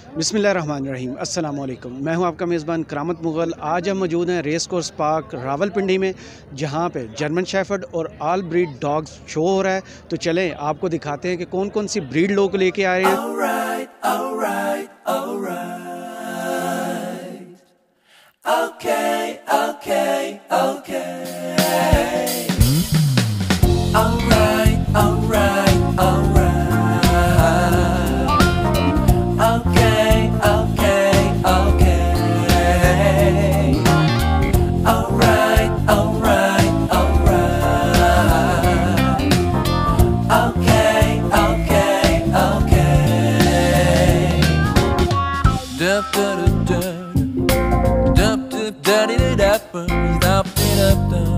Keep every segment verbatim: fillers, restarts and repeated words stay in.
बिस्मिल्लाहिर्रहमानिर्रहीम, अस्सलाम वालेकुम। मैं हूं आपका मेज़बान करामत मुग़ल। आज हम मौजूद हैं रेस कोर्स पार्क रावलपिंडी में, जहां पे जर्मन शेफर्ड और ऑल ब्रीड डॉग्स शो हो रहा है। तो चलें आपको दिखाते हैं कि कौन कौन सी ब्रीड लोग लेके आए हैं। Alright, alright, alright. Okay, okay, okay. Alright, alright, alright. Okay, okay, okay. Alright, alright, alright. Okay, okay, okay. Dup, dup, dup, dup, dup, daddy, dup, dup, dup, dup.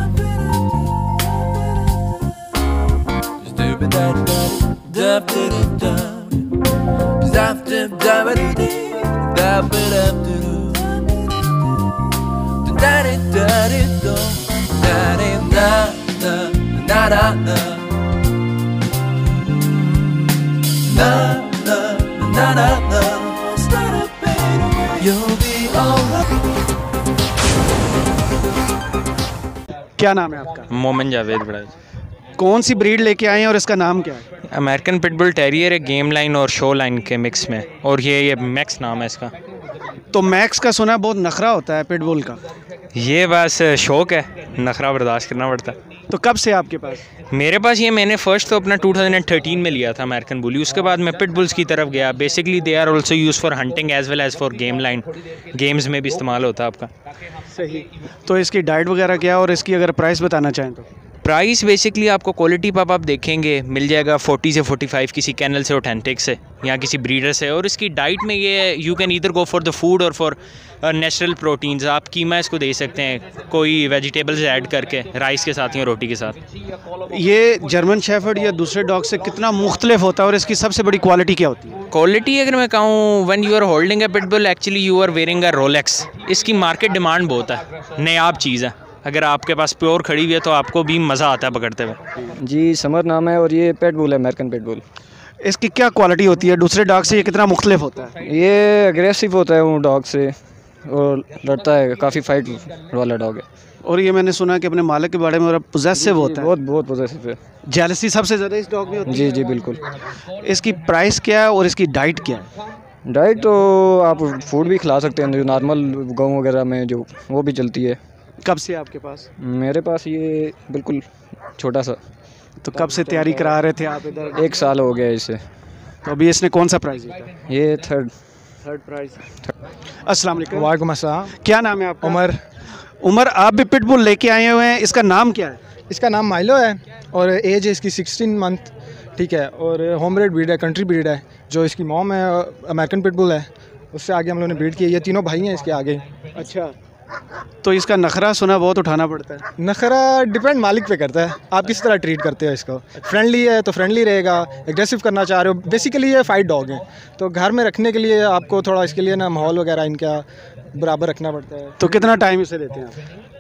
Dup, dup, dup, dup, dup, dup, dup, daddy, daddy, dup, daddy, da, da, da, da, da. Na, na, na, na, na. Start up, baby. You'll be alright. क्या नाम है आपका? मोमिन जावेद बड़ाई। कौन सी breed लेके आए हैं और इसका नाम क्या है? अमेरिकन पिटबुल टेरियर है, गेम लाइन और शो लाइन के मिक्स में, और ये ये मैक्स नाम है इसका। तो मैक्स का सुना बहुत नखरा होता है पिटबुल का। ये बस शौक है, नखरा बर्दाश्त करना पड़ता है। तो कब से आपके पास? मेरे पास ये मैंने फ़र्स्ट तो अपना टू थाउज़ेंड थर्टीन में लिया था अमेरिकन बुली। उसके बाद मैं पिटबुल्स की तरफ गया। Basically they are also use for hunting as well as for game line. Games में भी इस्तेमाल होता है आपका। सही। तो इसकी डाइट वगैरह क्या है और इसकी अगर प्राइस बताना चाहें तो? प्राइस बेसिकली आपको क्वालिटी पर आप देखेंगे मिल जाएगा फोर्टी से फोर्टी फाइव किसी कैनल से, ऑथेंटिक से या किसी ब्रीडर से। और इसकी डाइट में ये you can either go for the food और फॉर नेचुरल प्रोटीन्स। आप कीमा इसको दे सकते हैं, कोई वेजिटेबल्स ऐड करके राइस के साथ या रोटी के साथ। ये जर्मन शेफर्ड या दूसरे डॉग से कितना मुख्तलिफ होता है और इसकी सबसे बड़ी क्वालिटी क्या होती है? क्वालिटी अगर मैं कहूँ, when you are holding a pitbull actually you are wearing a Rolex. इसकी मार्केट डिमांड बहुत है, नायाब चीज़ है। अगर आपके पास प्योर खड़ी हुई है तो आपको भी मज़ा आता है पकड़ते हुए। जी समर नाम है और ये पिटबुल है, अमेरिकन पिटबुल। इसकी क्या क्वालिटी होती है? दूसरे डॉग से ये कितना मुख्तलिफ होता है? ये अग्रेसिव होता है वो डॉग से और लड़ता है, काफ़ी फाइट वाला डॉग है। और ये मैंने सुना कि अपने मालिक के बारे में और पोजेसिव होता है। बहुत बहुत पोजेसिव है। जेलसी सबसे ज़्यादा इस डॉग में होती है? जी जी बिल्कुल। इसकी प्राइस क्या है और इसकी डाइट क्या है? डाइट तो आप फूड भी खिला सकते हैं, जो नॉर्मल गाँव वगैरह में जो वो भी चलती है। कब से आपके पास? मेरे पास ये बिल्कुल छोटा सा। तो कब से तैयारी करा रहे थे आप इधर? एक साल हो गया इसे। तो अभी इसने कौन सा प्राइस जीता? ये थर्ड थर्ड प्राइस। अस्सलाम वालेकुम। वालेकुम अस्सलाम। क्या नाम है आपका? उमर। उमर, आप भी पिटबुल लेके आए हुए हैं, इसका नाम क्या है? इसका नाम माइलो है और एज है इसकी सिक्सटीन मंथ, ठीक है। और होम ब्रीड ब्रीड है, कंट्री ब्रीड है। जो इसकी मॉम है अमेरिकन पिटबुल है, उससे आगे हम लोगों ने ब्रीड की है। ये तीनों भाई हैं इसके आगे। अच्छा, तो इसका नखरा सुना बहुत उठाना पड़ता है। नखरा डिपेंड मालिक पे करता है, आप किस तरह ट्रीट करते हो इसको। फ्रेंडली है तो फ्रेंडली रहेगा, एग्रेसिव करना चाह रहे हो। बेसिकली ये फाइट डॉग है, तो घर में रखने के लिए आपको थोड़ा इसके लिए ना माहौल वगैरह इनका बराबर रखना पड़ता है। तो कितना टाइम इसे देते हैं आप?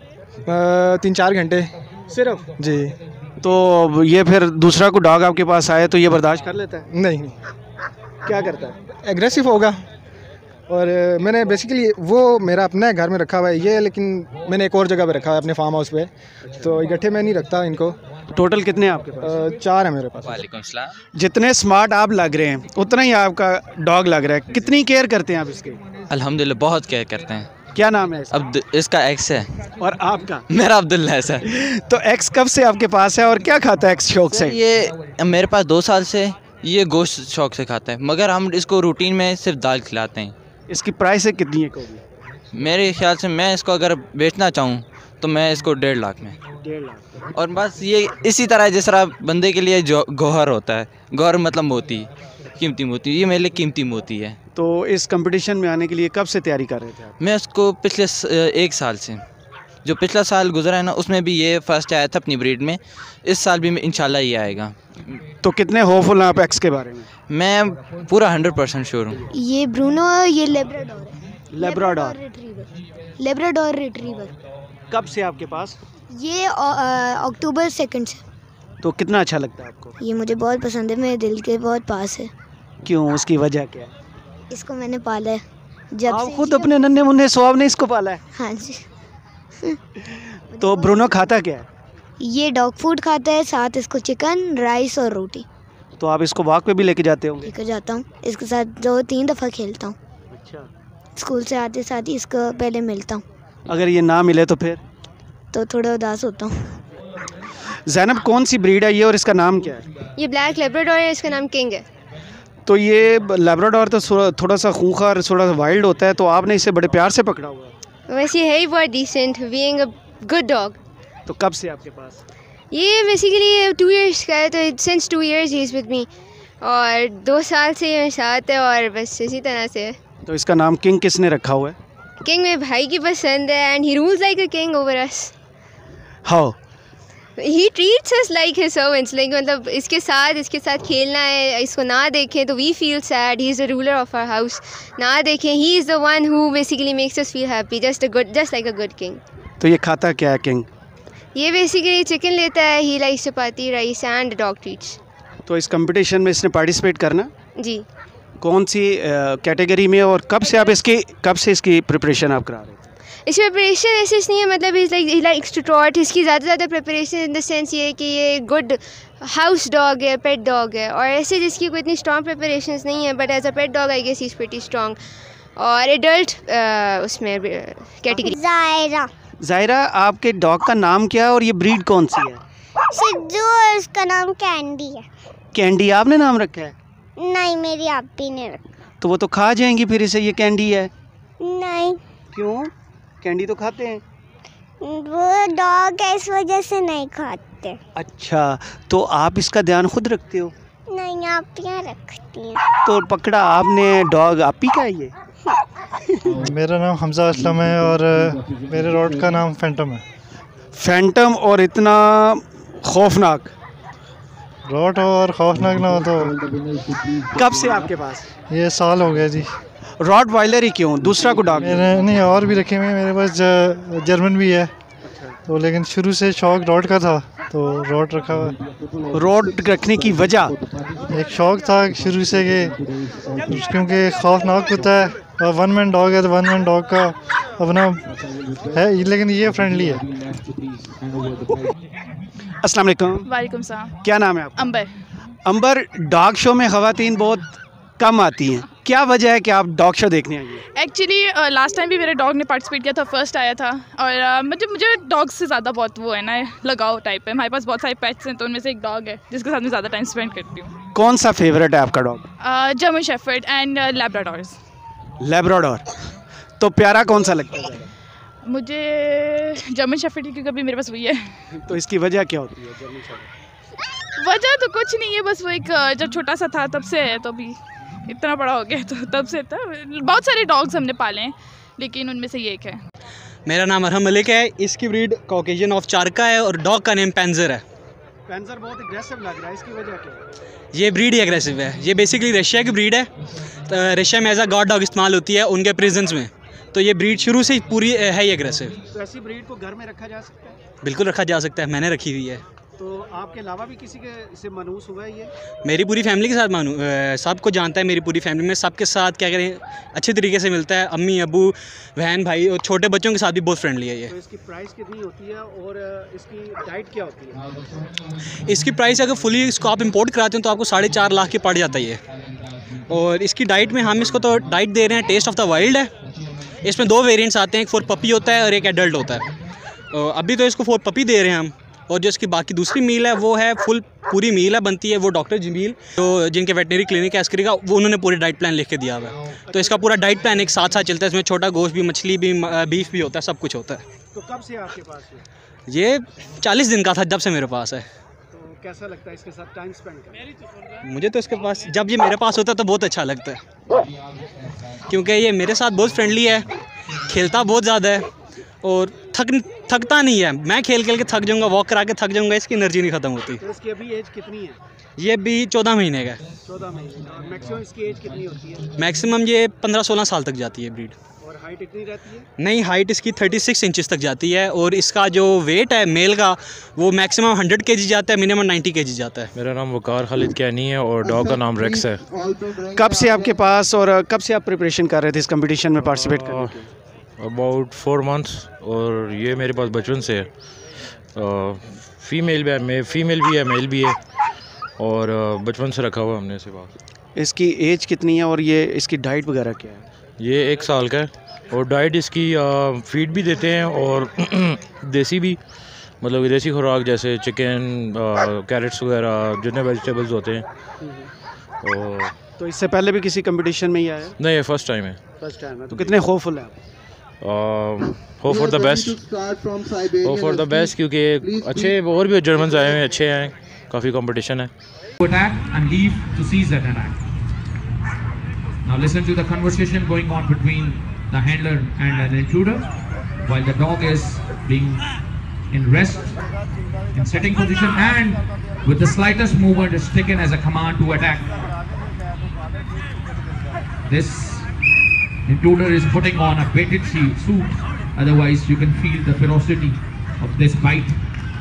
तीन चार घंटे सिर्फ? जी। तो ये फिर दूसरा को डॉग आपके पास आए तो ये बर्दाश्त कर लेता है? नहीं। क्या करता है? एग्रेसिव होगा। और मैंने बेसिकली वो मेरा अपना है, घर में रखा हुआ है ये, लेकिन मैंने एक और जगह पे रखा है अपने फार्म हाउस पे, तो इकट्ठे में नहीं रखता इनको। टोटल कितने हैं आपके पास? अ, चार है मेरे पास। वालेकुम सलाम। जितने स्मार्ट आप लग रहे हैं उतना ही आपका डॉग लग रहा है। कितनी केयर करते हैं आप इसके? अल्हम्दुलिल्लाह बहुत केयर करते हैं। क्या नाम है इसका? अब इसका एक्स है और आपका? मेरा अब्दुल्ला है सर। तो एक्स कब से आपके पास है और क्या खाता है एक्स शौक से? ये मेरे पास दो साल से ये गोश्त शौक से खाता है, मगर हम इसको रूटीन में सिर्फ दाल खिलाते हैं। इसकी प्राइस है कितनी है? मेरे ख्याल से मैं इसको अगर बेचना चाहूँ तो मैं इसको डेढ़ लाख में। डेढ़ लाख। और बस ये इसी तरह जिस तरह बंदे के लिए जो गौहर होता है, गौहर मतलब मोती, कीमती मोती, ये मेरे लिए कीमती मोती है। तो इस कंपटीशन में आने के लिए कब से तैयारी कर रहे थे आप? मैं उसको पिछले एक साल से, जो पिछला साल गुजरा है ना, उसमें भी ये फर्स्ट आया था अपनी ब्रीड में। इस साल भी इंशाल्लाह ये आएगा। तो कितने होपफुल हैं आप एक्स के बारे में? मैं पूरा हंड्रेड परसेंट श्योर हूँ। ये ब्रूनो है, ये लेब्राडोर है। Labrador retriever. Labrador retriever. कब से आपके पास? ये अक्टूबर सेकंड से। तो कितना अच्छा लगता है आपको? ये मुझे बहुत पसंद है, मेरे दिल के बहुत पास है। क्यों, उसकी वजह क्या है? इसको मैंने पाला है जब आप से खुद अपने नन्हे मुन्ने स्वाब ने इसको पाला है? हाँ जी। तो ब्रूनो खाता क्या है? ये डॉग फूड खाता है, साथ इसको चिकन, राइस और रोटी तो आप इसको वॉक पे भी लेके जाते होंगे? लेकर जाता हूँ। इसके साथ दो तीन दफ़ा खेलता हूँ। अच्छा। स्कूल से आते साथ ही इसको पहले मिलता हूँ अगर ये ना मिले तो फिर? तो थोड़ा उदास होता हूँ। ज़ैनब, कौन सी ब्रीड है ये और इसका नाम क्या है? ये ब्लैक लेब्राडोर है, इसका नाम किंग है। तो ये लेब्राडोर तो थोड़ा थोड़ा सा खूंखार, थोड़ा सा वाइल्ड होता है, तो आपने इसे बड़े प्यार से पकड़ा हुआ है। वैसे ये है ही बहुत decent, being a good dog. तो कब से आपके पास? ये बेसिकली टू इयर्स का है, तो since two years he is with me, और दो साल से ये मेरे साथ है और बस इसी तरह से है। तो इसका नाम किंग किसने रखा हुआ है? किंग मेरे भाई की पसंद है and he rules like a king over us. How? He treats us like his servants, like मतलब इसके साथ इसके साथ खेलना है, इसको ना देखें तो we feel sad. He is the ruler of our house. ना देखें, he is the one who basically makes us feel happy, just a good just like a good king. तो ये खाता क्या है किंग? ये बेसिकली चिकन लेता है, he likes chapati, rice and dog treats. तो इस कंपटीशन में इसने पार्टिसिपेट करना? जी। कौन सी कैटेगरी में और कब से आप इसकी कब से इसकी प्रिपरेशन आप करा रहे हैं? इस प्रिपरेशन ऐसे नहीं है, मतलब is like likes to trot. इसकी ज़्यादा से ज़्यादा प्रिपरेशन इन द सेंस ये है कि ये गुड हाउस डॉग है, पेट डॉग है, और ऐसे जिसकी कोई इतनी स्ट्रॉन्ग प्रिपरेशन नहीं है, but as a pet dog I guess he is pretty strong. और एडल्ट उसमें कैटेगरी। जायरा। ज़ायरा, आपके डॉग का नाम क्या है और ये ब्रीड कौन सी है? सिद्धू और उसका नाम कैंडी है। कैंडी आपने नाम रखा है? नहीं, मेरी आपी ने रखा। तो वो तो खा जाएंगी फिर इसे, ये कैंडी है। नहीं, क्यों? कैंडी तो खाते हैं। वो डॉग है इस वजह से नहीं खाते। अच्छा, तो आप इसका ध्यान खुद रखते हो? नहीं, आपियाँ रखती हैं। तो पकड़ा आपने डॉग आपी का है ये? मेरा नाम हमजा असलम है और मेरे रोड का नाम फैंटम है। फैंटम, और इतना खौफनाक? रोड और खौफनाक ना हो तो कब से आपके पास? ये साल हो गया जी। रॉट वाइलर ही क्यों, दूसरा को डॉग? मेरे नहीं, और भी रखे हुए हैं मेरे पास, ज- जर्मन भी है। तो लेकिन शुरू से शौक रोड का था तो रोड रखा हुआ है। रोड रखने की वजह? एक शौक था शुरू से कि क्योंकि खौफनाक होता है और वन मैन डॉग है, तो वन मैन डॉग का अपना है, लेकिन ये फ्रेंडली है। अस्सलाम वालेकुम। वालेकुम सलाम। क्या नाम है आपका? अंबर। अंबर, डॉग शो में ख़वातीन बहुत कम आती हैं, क्या वजह है कि आप डॉग शो देखने आई हैं? एक्चुअली लास्ट टाइम भी मेरे डॉग ने पार्टिसिपेट किया था, फर्स्ट आया था, और uh, मुझे मुझे डॉग से ज़्यादा बहुत वो है ना, लगाव टाइप है। हमारे पास बहुत सारे पेट्स हैं, तो उनमें से एक डॉग है जिसके साथ मैं ज़्यादा टाइम स्पेंड करती हूँ। कौन सा फेवरेट है आपका dog? German shepherd and Labradors. Labrador. तो प्यारा कौन सा लगता है? मुझे जर्मन शेफर्ड, क्योंकि अभी मेरे पास वही है। तो इसकी वजह क्या होती है जर्मन शेफर्ड? वजह तो कुछ नहीं है, बस वो एक जब छोटा सा था तब से है, तो अभी इतना बड़ा हो गया तो तब से था। बहुत सारे डॉग्स हमने पाले हैं, लेकिन उनमें से ये एक है। मेरा नाम अरहम मलिक है। इसकी ब्रीड कॉकेशियन ऑफ चारका है और डॉग का नेम पैंजर है। पैंजर बहुत एग्रेसिव लग रहा है, इसकी वजह क्या है? ये ब्रीड ही एग्रेसिव है। ये बेसिकली रशिया की ब्रीड है। तो रशिया में एज अ गार्ड डॉग इस्तेमाल होती है उनके प्रिजन्स में, तो ये ब्रीड शुरू से ही पूरी है ही एग्रेसिव। तो ऐसी ब्रीड को घर में रखा जा सकता है? बिल्कुल रखा जा सकता है, मैंने रखी हुई है। तो आपके अलावा भी किसी के से मनूस हुआ है ये? मेरी पूरी फैमिली के साथ मानू, सबको जानता है। मेरी पूरी फैमिली में सबके साथ क्या करें, अच्छे तरीके से मिलता है। अम्मी, अबू, बहन, भाई और छोटे बच्चों के साथ भी बहुत फ्रेंडली है ये। तो इसकी प्राइस कितनी होती है और इसकी डाइट क्या होती है? इसकी प्राइस अगर फुली इसको आप इंपोर्ट कराते हैं तो आपको साढ़े चार लाख के पड़ जाता है ये। और इसकी डाइट में हम इसको तो डाइट दे रहे हैं टेस्ट ऑफ द वाइल्ड है। इसमें दो वेरिएंट्स आते हैं, एक फोर पपी होता है और एक एडल्ट होता है। अभी तो इसको फोर पपी दे रहे हैं हम, और जो इसकी बाकी दूसरी मील है वो है फुल पूरी मील है बनती है। वो डॉक्टर जमील जो जिनके वेटनरी क्लिनिक है एस्करी का, वो उन्होंने पूरी डाइट प्लान लिख के दिया हुआ है। तो इसका पूरा डाइट प्लान एक साथ साथ चलता है। इसमें छोटा गोश्त भी, मछली भी, बीफ भी होता है, सब कुछ होता है। तो कब से आपके पास है? ये चालीस दिन का था जब से मेरे पास है। तो कैसा लगता है इसके साथ टाइम स्पेंड करना? मुझे तो इसके पास जब ये मेरे पास होता है तो बहुत अच्छा लगता है, क्योंकि ये मेरे साथ बहुत फ्रेंडली है, खेलता बहुत ज़्यादा है और थक थकता नहीं है। मैं खेल खेल के थक जाऊंगा, वॉक करा के थक जाऊंगा, इसकी एनर्जी नहीं ख़त्म होती। तो इसकी अभी एज कितनी है? ये भी चौदह महीने का है। चौदह महीने। और मैक्सिमम इसकी एज कितनी होती है? मैक्सिमम ये पंद्रह सोलह साल तक जाती है ब्रीड। और हाइट हाइट इतनी रहती है? नहीं, हाइट इसकी छत्तीस इंचेस तक जाती है और इसका जो वेट है मेल का वो मैक्सिमम हंड्रेड के जी जाता है, मिनिमम नाइन्टी के जी जाता है। मेरा नाम वकार खालिद कैनी है और डॉग का नाम रेक्स है। कब से आपके पास और कब से आप प्रिपरेशन कर रहे थे इस कंपटीशन में पार्टिसिपेट करने की? अबाउट फोर मंथ्स और ये मेरे पास बचपन से है। फीमेल भी है, फीमेल भी है, मेल भी है और बचपन से रखा हुआ हमने इसे पास। इसकी एज कितनी है और ये इसकी डाइट वगैरह क्या है? ये एक साल का है और डाइट इसकी फीड भी देते हैं और देसी भी, मतलब देसी खुराक जैसे चिकन, कैरेट्स वगैरह जितने वेजिटेबल्स होते हैं। और तो इससे पहले भी किसी कंपटीशन में ही आया? नहीं, ये फर्स्ट टाइम है। फर्स्ट टाइम है। तो कितने होपफुल हैं आप? Hope for the best, hope for the best, क्योंकि अच्छे और भी जर्मन आए हैं, अच्छे हैं, काफ़ी कंपटीशन है। Attack and leave to seize that attack. Now listen to the conversation going on between the handler and an intruder while the dog is being in rest, in sitting position, and with the slightest movement is taken as a command to attack. This intruder is putting on a baited suit, otherwise you can feel the ferocity of this bite.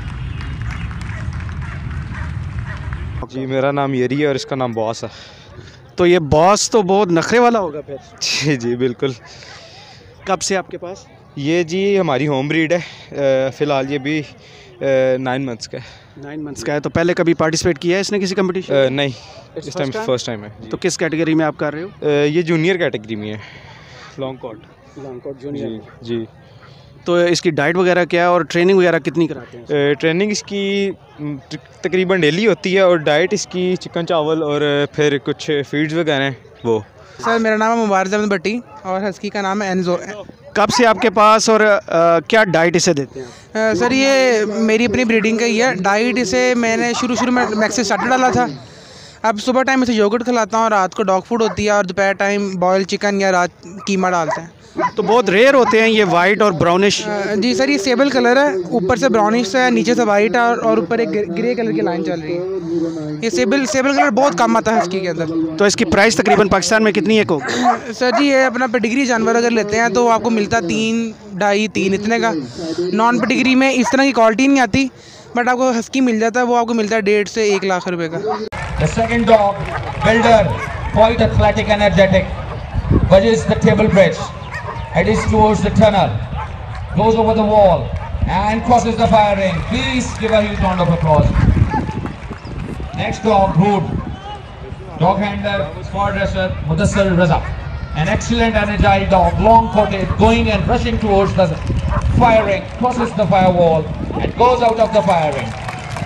जी, मेरा नाम येरी है और इसका नाम boss है। तो ये boss तो बहुत नखरे वाला होगा फिर? जी जी बिल्कुल। कब से आपके पास? ये जी हमारी होम ब्रीड है, फ़िलहाल ये भी नाइन मंथ्स का है। नाइन मंथ्स का है। तो पहले कभी पार्टिसिपेट किया है इसने किसी कंपटीशन? नहीं, इस टाइम फर्स्ट टाइम है। तो किस कैटेगरी में आप कर रहे हो? ये जूनियर कैटेगरी में है, long coat. Long coat junior जी जी। तो इसकी डाइट वगैरह क्या है और ट्रेनिंग वगैरह कितनी कराते हैं? ट्रेनिंग इसकी तकरीबन डेली होती है और डाइट इसकी चिकन चावल और फिर कुछ फीड्स वगैरह हैं वो। सर मेरा नाम है मुबारक अहमद भट्टी और हस्की का नाम है एनजो। कब से आपके पास और आ, क्या डाइट इसे देते हैं? आ, सर ये मेरी अपनी ब्रीडिंग का ही है। डाइट इसे मैंने शुरू शुरू में मैक्स स्टार्टर डाला था। अब सुबह टाइम इसे योगर्ट खिलाता हूँ, रात को डॉग फूड होती है और दोपहर टाइम बॉयल चिकन या रात कीमा डालते हैं। तो बहुत रेयर होते हैं ये वाइट और ब्राउनिश? जी सर, ये सेबल कलर है, ऊपर से ब्राउनिश है, नीचे से वाइट है और ऊपर एक ग्रे कलर की लाइन चल रही है। ये सेबल सेबल कलर बहुत कम आता है हस्की के अंदर। तो इसकी प्राइस तकरीबन पाकिस्तान में कितनी है? को सर जी ये अपना पेडिग्री जानवर अगर लेते हैं तो आपको मिलता है तीन ढाई तीन इतने का। नॉन पेडिग्री में इस तरह की क्वालिटी नहीं आती, बट आपको हस्की मिल जाता है, वो आपको मिलता है डेढ़ से एक लाख रुपए का। The second dog, Builder, quite athletic and energetic, budges the table bridge, heads towards the tunnel, goes over the wall and crosses the fire ring. Please give a huge round of applause. Next dog, Hood, dog handler, sport dresser, Mudassir Raza. An excellent and agile dog, long coated, going and rushing towards the fire ring, crosses the firewall and goes out of the fire ring.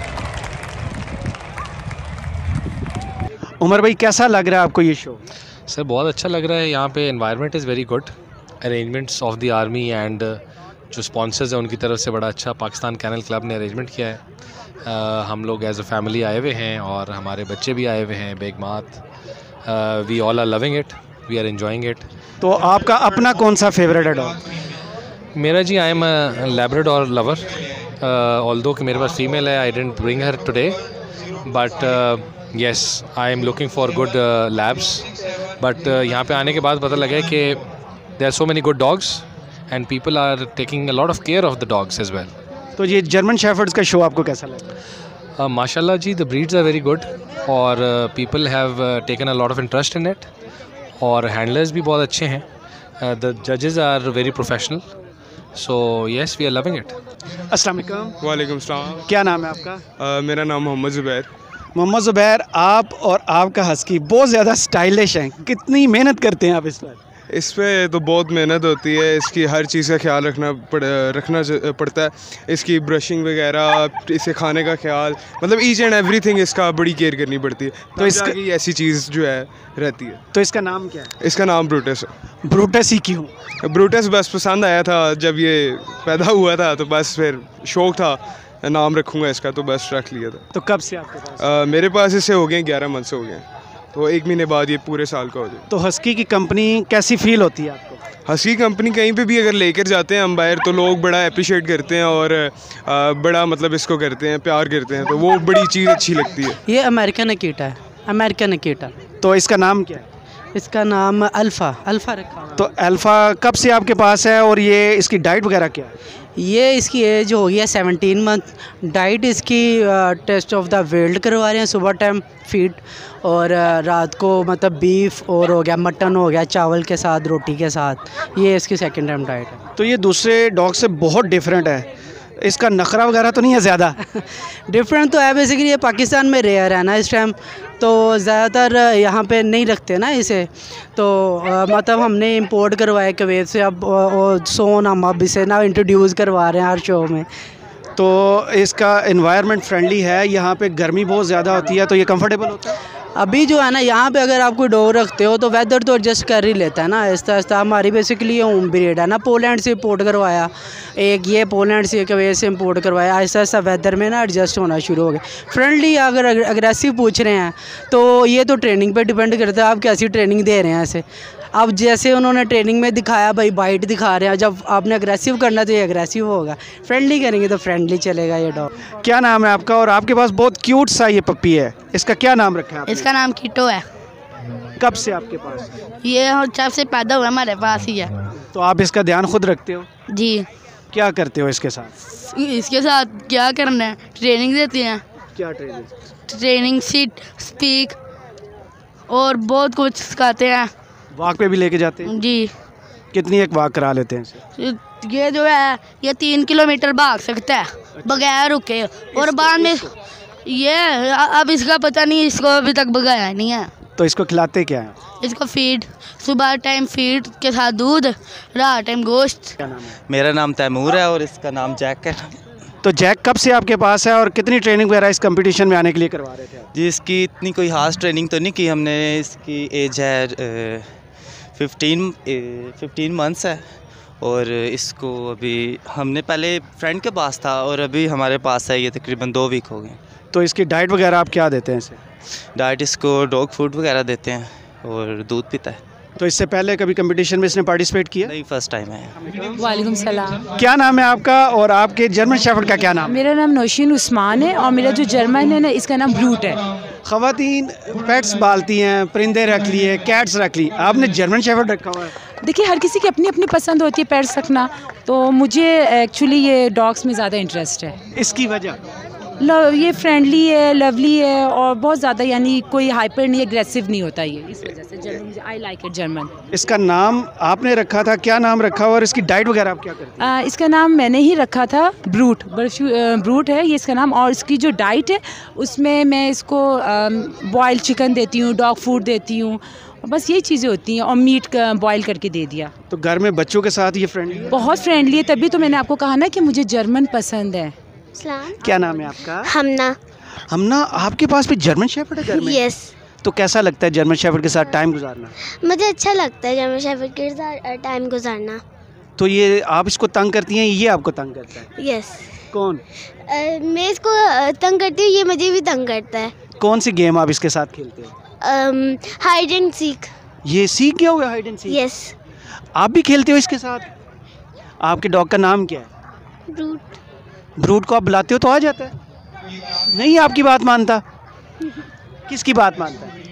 Umar भाई कैसा लग रहा है आपको ये show? Sir बहुत अच्छा लग रहा है। यहाँ पे environment is very good, arrangements of the army and जो स्पॉन्सर्स हैं उनकी तरफ से बड़ा अच्छा पाकिस्तान कैनल क्लब ने अरेंजमेंट किया है। uh, हम लोग एज अ फैमिली आए हुए हैं और हमारे बच्चे भी आए हुए हैं, बेगमात। We all are loving it, we are enjoying it. तो आपका अपना कौन सा फेवरेट है डॉग? मेरा जी I am Labrador lover, although कि मेरे पास फीमेल है, I didn't bring her today, but yes I am looking for good labs. बट यहाँ पे आने के बाद पता लगा कि there are so many good dogs and people are taking a lot of care of the dogs as well. तो ये जर्मन शेफर्ड्स का शो आपको कैसा लगा? uh, माशाल्लाह जी, the breeds are very good और people have taken a lot of interest in it और हैंडलर्स भी बहुत अच्छे हैं। द जजेस are very professional, so yes we are loving it. अस्सलाम वालेकुम। वालेकुम सलाम। क्या नाम है आपका? uh, मेरा नाम मोहम्मद ज़ुबैर। मोहम्मद ज़ुबैर, आप और आपका हस्की बहुत ज़्यादा स्टाइलिश हैं, कितनी मेहनत करते हैं आप इस पर? इस पर तो बहुत मेहनत होती है, इसकी हर चीज़ का ख्याल रखना पड़ रखना पड़ता है। इसकी ब्रशिंग वगैरह, इसे खाने का ख्याल, मतलब ईच एंड एवरीथिंग इसका बड़ी केयर करनी पड़ती है। तो इसका ऐसी चीज़ जो है रहती है। तो इसका नाम क्या है? इसका नाम ब्रूटस है। ब्रूटस ही क्यों? ब्रूटस बस पसंद आया था जब ये पैदा हुआ था, तो बस फिर शौक़ था नाम रखूँगा इसका, तो बस रख लिया था। तो कब से आपके पास? आ, मेरे पास इसे हो गए ग्यारह मंथ से हो गए, तो एक महीने बाद ये पूरे साल का हो जाए। तो हस्की की कंपनी कैसी फील होती है आपको? हस्की कंपनी कहीं पे भी अगर लेकर जाते हैं हम बाहर, तो लोग बड़ा अप्रिशिएट करते हैं और आ, बड़ा मतलब इसको करते हैं, प्यार करते हैं, तो वो बड़ी चीज़ अच्छी लगती है। ये अमेरिकन अकीटा है, अमेरिकन अकीटा। तो इसका नाम क्या है? इसका नाम अल्फ़ा अल्फ़ा रखा हुआ। तो अल्फ़ा कब से आपके पास है और ये इसकी डाइट वगैरह क्या है? ये इसकी एज हो गई है सेवनटीन मंथ। डाइट इसकी टेस्ट ऑफ द वर्ल्ड करवा रहे हैं सुबह टाइम फीड, और uh, रात को मतलब बीफ और हो गया मटन हो गया चावल के साथ रोटी के साथ। ये इसकी सेकंड टाइम डाइट है। तो ये दूसरे डॉग से बहुत डिफरेंट है, इसका नखरा वगैरह तो नहीं है ज़्यादा? डिफरेंट तो है, बेसिकली ये पाकिस्तान में रेयर है ना इस टाइम, तो ज़्यादातर यहाँ पे नहीं रखते ना इसे, तो आ, मतलब हमने इंपोर्ट करवाया कुवैत से। अब और सोन हम अब इसे ना इंट्रोड्यूस करवा रहे हैं हर शो में। तो इसका एनवायरनमेंट फ्रेंडली है, यहाँ पे गर्मी बहुत ज़्यादा होती है, तो ये कंफर्टेबल होता है? अभी जो है ना यहाँ पे अगर आप कोई डॉग रखते हो तो वेदर तो एडजस्ट कर ही लेता है ना आहिस्ता आहिस्ता। हमारी बेसिकली ये होम ब्रीड है ना, पोलैंड से इंपोर्ट करवाया, एक ये पोलैंड से कुवैत से इंपोर्ट करवाया। आहिस्ता आहिस्ता वेदर में ना एडजस्ट होना शुरू हो गया। फ्रेंडली अगर अग्रेसिव पूछ रहे हैं तो ये तो ट्रेनिंग पे डिपेंड करता है, आप कैसी ट्रेनिंग दे रहे हैं ऐसे। अब जैसे उन्होंने ट्रेनिंग में दिखाया भाई बाइट दिखा रहे हैं, जब आपने अग्रेसिव करना तो ये अग्रेसिव होगा, फ्रेंडली करेंगे तो फ्रेंडली चलेगा ये डॉग। क्या नाम है आपका? और आपके पास बहुत क्यूट सा ये पप्पी है, इसका क्या नाम रखा है आपने? इसका नाम कीटो है। कब से आपके पास? ये जब से पैदा हुआ हमारे पास ही है। तो आप इसका ध्यान खुद रखते हो? जी। क्या करते हो इसके साथ? इसके साथ क्या करना है, ट्रेनिंग देती हैं। क्या ट्रेनिंग? ट्रेनिंग, सिट, स्पीक और बहुत कुछ सिखाते हैं। वॉक पे भी लेके जाते हैं? जी। कितनी एक वॉक करा लेते हैं इसे? ये जो है ये तीन किलोमीटर भाग सकता है बगैर रुके, और बाद में ये अब इसका पता नहीं, इसको अभी तक भगाया नहीं है। तो इसको खिलाते क्या है? इसको फीड, सुबह टाइम फीड के साथ दूध, रात टाइम गोश्त। क्या नाम है? मेरा नाम तैमूर है और इसका नाम जैक है। तो जैक कब से आपके पास है और कितनी ट्रेनिंग वगैरह इस कंपटीशन में आने के लिए करवा रहे थे? जी, इसकी इतनी कोई खास ट्रेनिंग तो नहीं की हमने। इसकी एज है फिफ्टीन फिफ्टीन मंथ्स है, और इसको अभी हमने पहले फ्रेंड के पास था और अभी हमारे पास है, ये तकरीबन दो वीक हो गए। तो इसकी डाइट वगैरह आप क्या देते हैं इसे? डाइट इसको डॉग फूड वगैरह देते हैं और दूध पीता है। तो इससे पहले कभी कंपटीशन में इसने पार्टिसिपेट किया? नहीं, फर्स्ट टाइम है। वालेकुम सलाम। क्या नाम है आपका और आपके जर्मन शेफर्ड का क्या नाम? मेरा नाम नौशीन उस्मान है और मेरा जो जर्मन है ना इसका नाम ब्रूट है। ख़वातीन पेट्स पालती हैं, परिंदे रख लिए, कैट्स रख ली, आपने जर्मन शेफर्ड रखा हुआ है। देखिए हर किसी की अपनी अपनी पसंद होती है पेट्स रखना, तो मुझे एक्चुअली ये डॉग्स में ज़्यादा इंटरेस्ट है। इसकी वजह? लव ये फ्रेंडली है, लवली है और बहुत ज़्यादा यानी कोई हाइपर नहीं, एग्रेसिव नहीं होता ये, इस वजह से German I like it German. इसका नाम आपने रखा था, क्या नाम रखा हुआ और इसकी डाइट वगैरह आप क्या करते हैं? आ, इसका नाम मैंने ही रखा था, ब्रूट ब्रूट है ये इसका नाम। और इसकी जो डाइट है उसमें मैं इसको बॉयल चिकन देती हूँ, डॉग फूड देती हूँ, बस यही चीज़ें होती हैं, और मीट बॉयल करके दे दिया। तो घर में बच्चों के साथ ये फ्रेंडली है? बहुत फ्रेंडली है, तभी तो मैंने आपको कहा ना कि मुझे जर्मन पसंद है। क्या नाम है आपका? हमना। हमना, आपके पास भी जर्मन शेफर्ड है घर में? यस। तो कैसा लगता है जर्मन शेफर्ड के साथ टाइम गुजारना? मुझे अच्छा लगता है जर्मन शेफर्ड के साथ टाइम गुजारना। तो ये आप इसको तंग करती हैं, ये आपको तंग करता है? यस। कौन? uh, मैं इसको तंग करती हूँ, ये मुझे भी तंग करता है। कौन सी गेम आप इसके साथ खेलते हो? Hide and seek. ये सीख गया हुआ हाइड एंड सीक? यस। आप भी खेलते हो इसके साथ? आपके डॉग का नाम क्या है? ब्रूट। ब्रूट को आप बुलाते हो तो आ जाता है? नहीं आपकी बात मानता? किसकी बात मानता है?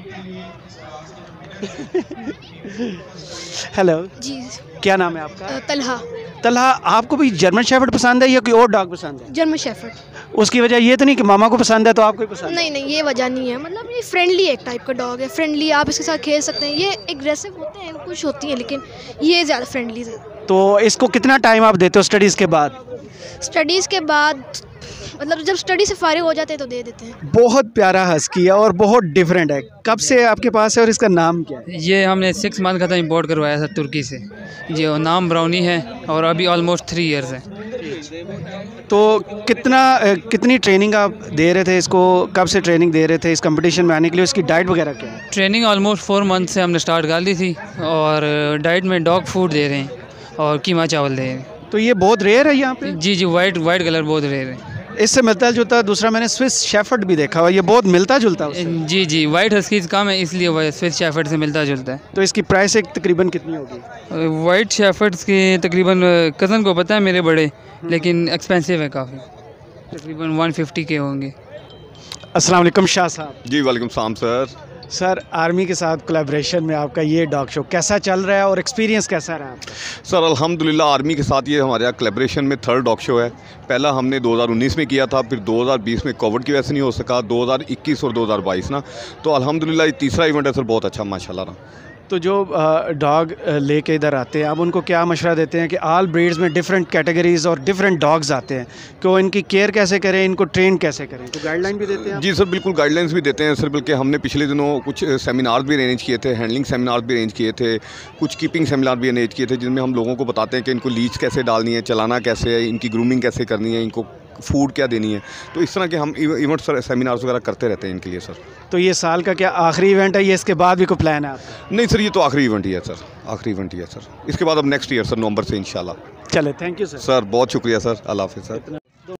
हेलो जी। क्या नाम है आपका? तलहा। तलहा, आपको भी जर्मन शेफर्ड पसंद है या कोई और डॉग पसंद है? German shepherd. उसकी वजह ये तो नहीं कि मामा को पसंद है तो आपको ही पसंद है? नहीं नहीं, ये वजह नहीं है, मतलब ये फ्रेंडली एक टाइप का डॉग है, फ्रेंडली, आप इसके साथ खेल सकते हैं। ये एग्रेसिव होते हैं कुछ होती हैं, लेकिन ये ज़्यादा फ्रेंडली है। तो इसको कितना टाइम आप देते हो स्टडीज़ के बाद? स्टडीज़ के बाद मतलब जब स्टडी से फारिग हो जाते हैं तो दे देते हैं। बहुत प्यारा हस्की है और बहुत डिफरेंट है। कब से आपके पास है और इसका नाम क्या है? ये हमने सिक्स मंथ का था, इम्पोर्ट करवाया था तुर्की से। ये नाम ब्राउनी है और अभी ऑलमोस्ट थ्री इयर्स है। तो कितना कितनी ट्रेनिंग आप दे रहे थे इसको? कब से ट्रेनिंग दे रहे थे इस कंपटीशन में आने के लिए? उसकी डाइट वगैरह क्या है? ट्रेनिंग ऑलमोस्ट फोर मंथ से हमने स्टार्ट कर दी थी, और डाइट में डॉग फूड दे रहे हैं और कीमा चावल दे रहे हैं। तो ये बहुत रेयर है यहाँ पे? जी जी, वाइट वाइट कलर बहुत रेयर है। इससे मिलता जुलता दूसरा मैंने स्विस शेफर्ड भी देखा हुआ, ये बहुत मिलता जुलता है। जी जी, वाइट हस्कीज कम है इसलिए स्विस शेफर्ड से मिलता जुलता है। तो इसकी प्राइस एक तकरीबन कितनी होगी? वाइट शेफर्ड्स की तकरीबन कज़न को पता है मेरे बड़े, लेकिन एक्सपेंसिव है काफ़ी, तकरीबन वन फिफ्टी के होंगे। अस्सलाम वालेकुम शाह साहब। जी वालेकुम सलाम सर। सर आर्मी के साथ कोलैबोरेशन में आपका ये डॉग शो कैसा चल रहा है और एक्सपीरियंस कैसा रहा आपका? सर अल्हम्दुलिल्लाह आर्मी के साथ ये हमारे यहाँ कोलैबोरेशन में थर्ड डॉग शो है। पहला हमने दो हज़ार उन्नीस में किया था, फिर दो हज़ार बीस में कोविड की वजह से नहीं हो सका, दो हज़ार इक्कीस और दो हज़ार बाईस ना, तो अल्हम्दुलिल्लाह ये तीसरा इवेंट है सर, बहुत अच्छा माशाल्लाह रहा। तो जो डॉग लेके इधर आते हैं आप उनको क्या मशवरा देते हैं कि ऑल ब्रीड्स में डिफरेंट कैटेगरीज और डिफरेंट डॉग्स आते हैं, कि वो इनकी केयर कैसे करें, इनको ट्रेन कैसे करें, तो गाइडलाइन भी देते हैं आप? जी सर बिल्कुल गाइडलाइंस भी देते हैं सर, बल्कि हमने पिछले दिनों कुछ सेमिनार्स भी अरेंज किए थे, हैंडलिंग सेमिनार्स भी अरेंज किए थे, कुछ कीपिंग सेमिनार भी अरेंज किए थे, जिनमें हम लोगों को बताते हैं कि इनको लीच कैसे डालनी है, चलाना कैसे है, इनकी ग्रूमिंग कैसे करनी है, इनको फूड क्या देनी है। तो इस तरह के हम इवेंट सेमिनार्स वगैरह करते रहते हैं इनके लिए सर। तो ये साल का क्या आखिरी इवेंट है, ये इसके बाद भी कोई प्लान है आपका? नहीं सर ये तो आखिरी इवेंट ही है सर, आखिरी इवेंट ही है सर, इसके बाद अब नेक्स्ट ईयर सर नवंबर से इंशाल्लाह। चले थैंक यू सर। सर बहुत शुक्रिया सर, अल्लाह हाफिज़ सर।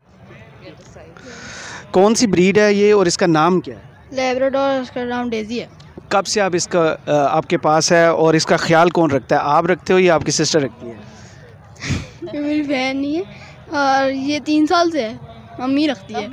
कौन सी ब्रीड है ये और इसका नाम क्या है? लैब्राडोर, इसका नाम डेजी है। कब से आप इसका आपके पास है और इसका ख्याल कौन रखता है, आप रखते हो या आपकी सिस्टर रखती है? मेरी बहन नहीं है और ये तीन साल से है, मम्मी रखती है।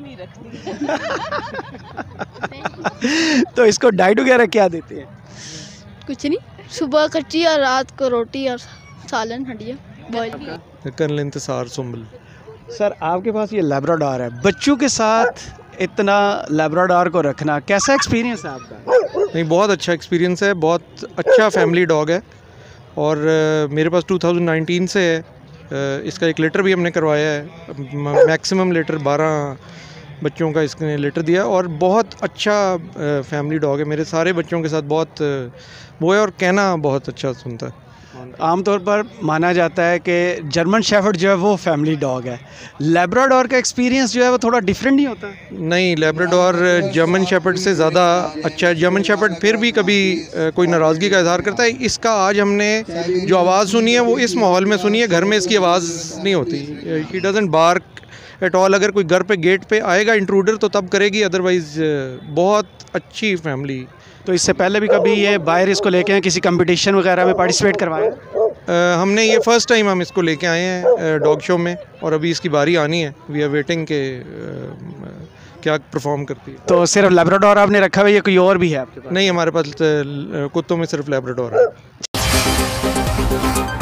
तो इसको डाइट वगैरह क्या देते हैं? कुछ नहीं, सुबह कच्ची और रात को रोटी और सालन हड्डियाँ boil. Colonel Intsar Sumbal. Sir आपके पास ये लैब्राडोर है, बच्चों के साथ इतना लैब्राडोर को रखना कैसा एक्सपीरियंस है आपका? नहीं बहुत अच्छा एक्सपीरियंस है, बहुत अच्छा फैमिली डॉग है और uh, मेरे पास दो हज़ार उन्नीस से है। uh, इसका एक लेटर भी हमने करवाया है, मैक्सिमम लेटर बारह बच्चों का इसने लेटर दिया और बहुत अच्छा फैमिली डॉग है, मेरे सारे बच्चों के साथ बहुत वो है और कहना बहुत अच्छा सुनता है। आमतौर पर माना जाता है कि जर्मन शेफर्ड जो है वो फैमिली डॉग है, लैब्राडोर का एक्सपीरियंस जो है वो थोड़ा डिफरेंट नहीं होता? नहीं, लैब्राडोर जर्मन शेफर्ड से ज़्यादा अच्छा है। जर्मन शेफर्ड फिर भी कभी कोई नाराज़गी का इजहार करता है, इसका आज हमने जो आवाज़ सुनी है वो इस माहौल में सुनी है, घर में इसकी आवाज़ नहीं होती, he doesn't bark at all. अगर कोई घर पे गेट पे आएगा इंट्रूडर तो तब करेगी, अदरवाइज़ बहुत अच्छी फैमिली। तो इससे पहले भी कभी ये बाहर इसको लेके आए, किसी कंपटीशन वगैरह में पार्टिसिपेट करवाया? uh, हमने ये फ़र्स्ट टाइम हम इसको लेके आए हैं डॉग शो में और अभी इसकी बारी आनी है, वी आर वेटिंग के uh, क्या परफॉर्म करती है। तो सिर्फ लैब्राडोर आपने रखा हुआ है या कोई और भी है आपके पास? नहीं, हमारे पास कुत्तों में सिर्फ लैब्राडोर है।